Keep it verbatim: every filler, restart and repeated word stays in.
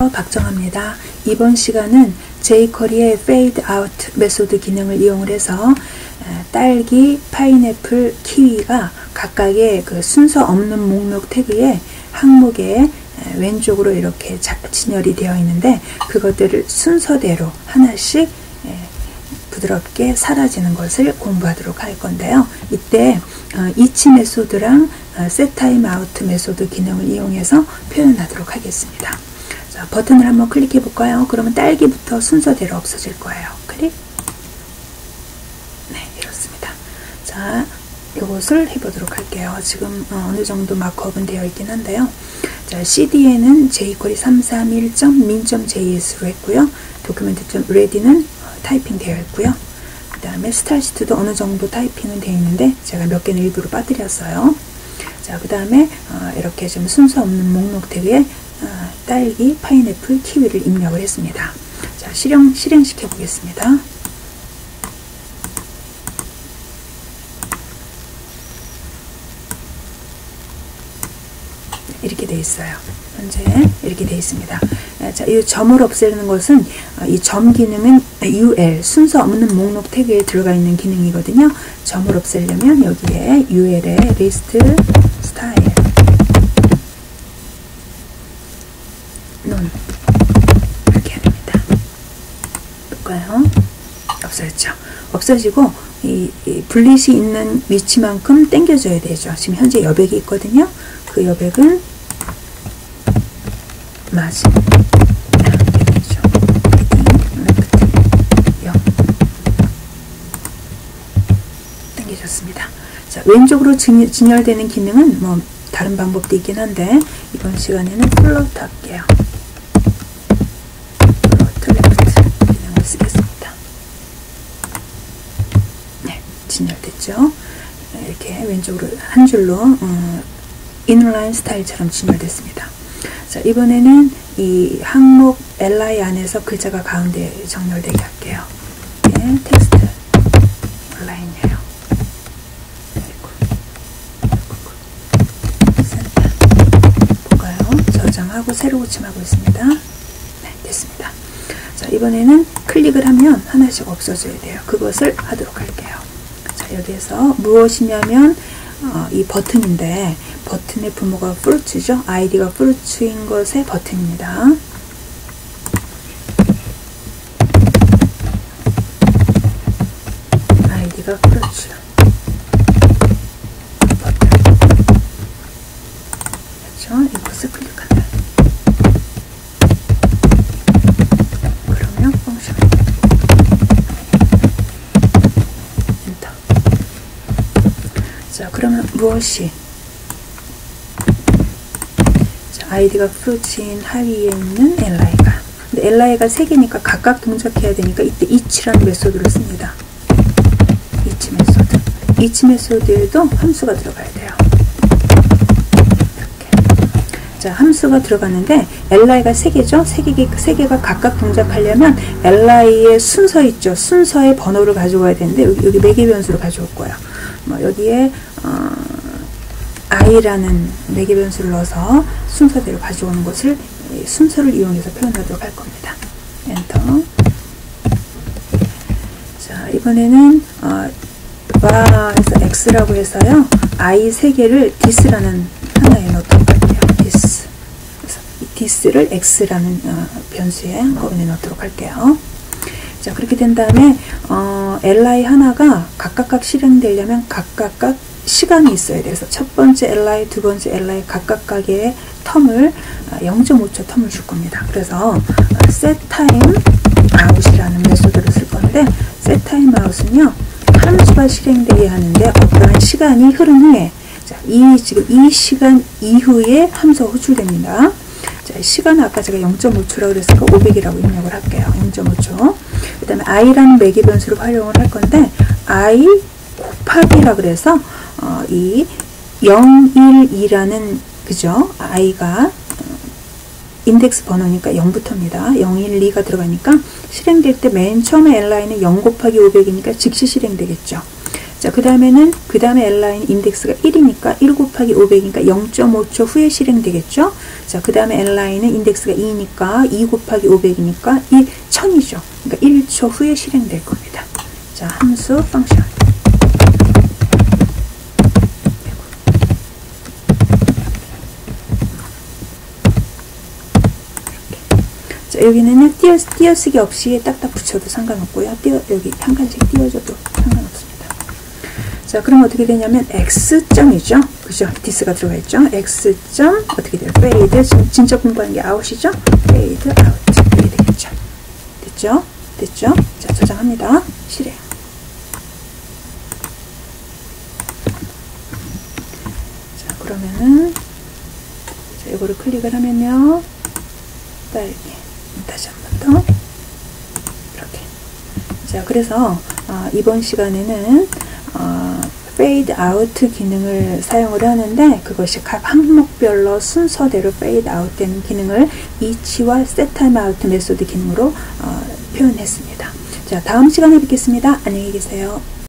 박정합니다. 이번 시간은 제이쿼리의 Fade Out 메소드 기능을 이용을 해서 딸기, 파인애플, 키위가 각각의 그 순서 없는 목록 태그에 항목에 왼쪽으로 이렇게 진열이 되어 있는데 그것들을 순서대로 하나씩 부드럽게 사라지는 것을 공부하도록 할 건데요. 이때 이치 메소드랑 Set Time Out 메소드 기능을 이용해서 표현하도록 하겠습니다. 자, 버튼을 한번 클릭해 볼까요? 그러면 딸기부터 순서대로 없어질 거예요. 클릭. 네, 이렇습니다. 자, 이것을 해보도록 할게요. 지금 어느 정도 마크업은 되어 있긴 한데요. 자, 씨디에는 제이쿼리 삼삼일 점 민 점 제이에스로 했고요. document.ready는 타이핑 되어 있고요. 그 다음에 스타일시트도 어느 정도 타이핑은 되어 있는데 제가 몇 개는 일부러 빠뜨렸어요. 자, 그 다음에 어, 이렇게 좀 순서 없는 목록 태그에 어, 딸기, 파인애플, 키위를 입력을 했습니다. 자, 실행, 실행시켜 보겠습니다. 이렇게 되어 있어요. 현재 이렇게 되어 있습니다. 자, 이 점을 없애는 것은 이 점 기능은 유엘 순서 없는 목록 태그에 들어가 있는 기능이거든요. 점을 없애려면 여기에 유엘에 리스트 스타일 논 이렇게 해야 됩니다. 볼까요? 없어졌죠. 없어지고 이, 이 블릿이 있는 위치만큼 당겨줘야 되죠. 지금 현재 여백이 있거든요. 그 여백은 맞이 이렇게 되죠. 영 당겨졌습니다. 자, 왼쪽으로 진, 진열되는 기능은 뭐 다른 방법도 있긴 한데 이번 시간에는 플로트 할게요. 플로트 레프트 기능을 쓰겠습니다. 네, 진열됐죠. 이렇게 왼쪽으로 한 줄로 어, 인라인 스타일처럼 진열됐습니다. 자, 이번에는 이 항목 엘아이 안에서 글자가 가운데 정렬되게 할게요. 네, 텍스트 라인이에요. 센터 볼까요? 저장하고 새로 고침하고 있습니다. 네, 됐습니다. 자, 이번에는 클릭을 하면 하나씩 없어져야 돼요. 그것을 하도록 할게요. 자, 여기에서 무엇이냐면 어, 이 버튼인데 버튼의 부모가 fruits죠. 아이디가 fruits인 것의 버튼입니다. 아이디가 fruits 버튼. 그렇죠? 이것을 클릭한다. 그러면 펑션 엔터. 자, 그러면 무엇이 아이디가 fruits인 하위에 있는 엘아이가 근데 엘아이가 세 개니까 각각 동작해야 되니까 이때 each라는 메소드를 씁니다. each 메소드 each 메소드에도 함수가 들어가야 돼요. 이렇게. 자, 함수가 들어가는데 엘아이가 세 개죠. 세 개, 세 개가 각각 동작하려면 엘아이의 순서 있죠. 순서의 번호를 가져와야 되는데 여기, 여기 매개 변수를 가져올 거예요. 뭐 여기에 어, i라는 매개 변수를 넣어서 순서대로 가져오는 것을 순서를 이용해서 표현하도록 할 겁니다. 엔터. 자, 이번에는 어, var에서 x라고 해서요. i 세 개를 this라는 하나에 넣도록 할게요. this. 그래서 이 this를 x라는 어, 변수에 한꺼번에 넣도록 할게요. 자, 그렇게 된 다음에 어, 엘아이 하나가 각각각 실행되려면 각각각 시간이 있어야 돼서 첫 번째 엘아이, 두 번째 엘아이 각각각의 텀을 영 점 오 초 텀을 줄 겁니다. 그래서 set time out이라는 메소드를 쓸 건데 set time out은요 함수가 실행되어야 하는데 어떠한 시간이 흐른 후에 자, 이 지금 이 시간 이후에 함수가 호출됩니다. 자, 시간은 아까 제가 영 점 오 초라고 그랬으니까 오백이라고 입력을 할게요. 영 점 오 초. 그 다음에 i라는 매개 변수를 활용을 할 건데 i 곱하기라 그래서 어, 이 영, 일, 이라는 그죠? i가 어, 인덱스 번호니까 영부터입니다. 영, 일, 이가 들어가니까 실행될 때 맨 처음에 엘아이는 영 곱하기 오백이니까 즉시 실행되겠죠. 자, 그 다음에는, 그 다음에 L라인 인덱스가 일이니까 일 곱하기 오백이니까 영 점 오 초 후에 실행되겠죠? 자, 그 다음에 L라인은 인덱스가 이니까 이 곱하기 오백이니까 이 천이죠. 그러니까 일 초 후에 실행될 겁니다. 자, 함수, 펑션. 자, 여기는요, 띄어, 띄어쓰기 없이 딱딱 붙여도 상관없고요. 띄어, 여기 한 칸씩 띄워줘도 상관없습니다. 자, 그럼 어떻게 되냐면, X점이죠. 그죠? 디스가 들어가 있죠. X점, 어떻게 돼요? fade. 진짜 공부하는 게 아웃이죠? fade out. 이렇게 되겠죠. 됐죠? 됐죠? 자, 저장합니다. 실행. 자, 그러면은, 자, 이거를 클릭을 하면요. 딸기. 다시 한 번 더. 이렇게. 자, 그래서, 어, 이번 시간에는, 어, fade out 기능을 사용을 하는데, 그것이 각 항목별로 순서대로 fade out 되는 기능을 each와 set time out 메소드 기능으로 어, 표현했습니다. 자, 다음 시간에 뵙겠습니다. 안녕히 계세요.